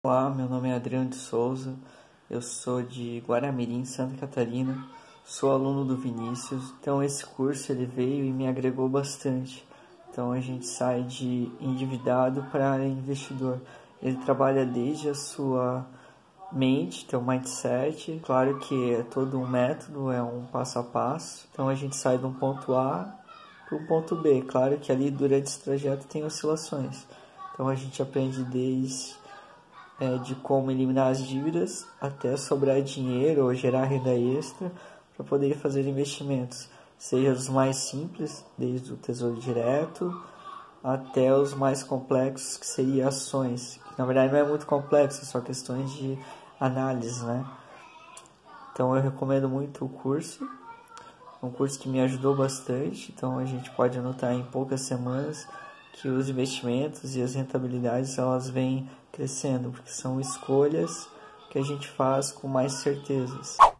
Olá, meu nome é Adriano de Souza, eu sou de Guaramirim, Santa Catarina, sou aluno do Vinícius. Então esse curso ele veio e me agregou bastante. Então a gente sai de endividado para investidor. Ele trabalha desde a sua mente, teu mindset. Claro que é todo um método, é um passo a passo. Então a gente sai de um ponto A para o ponto B. Claro que ali durante esse trajeto tem oscilações. Então a gente aprende desde de como eliminar as dívidas até sobrar dinheiro ou gerar renda extra para poder fazer investimentos, seja os mais simples, desde o Tesouro Direto, até os mais complexos, que seriam ações, que na verdade não é muito complexo, só questões de análise, né? Então eu recomendo muito o curso, é um curso que me ajudou bastante. Então a gente pode anotar em poucas semanas que os investimentos e as rentabilidades elas vêm crescendo, porque são escolhas que a gente faz com mais certezas.